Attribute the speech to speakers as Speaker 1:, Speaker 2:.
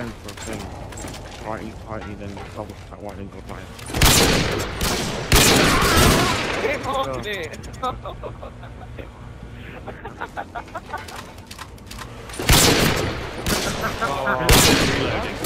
Speaker 1: scan for a thing. Righty, then double tap white, then go right.
Speaker 2: Get on it!
Speaker 3: Oh, reloading.